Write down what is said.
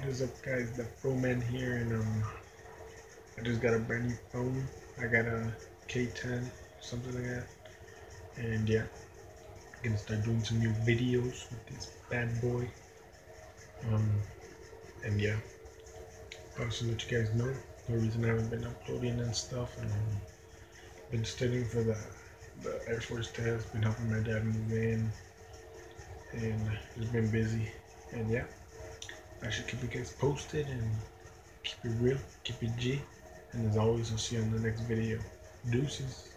What is up, guys? The Froman here, and I just got a brand new phone. I got a K10, something like that, and yeah, I'm gonna start doing some new videos with this bad boy. Um, and yeah, also let you guys know the reason I haven't been uploading and stuff, and been studying for the Air Force test, been helping my dad move in, and just been busy. And yeah, I should keep you guys posted and keep it real, keep it G. And as always, I'll see you on the next video. Deuces.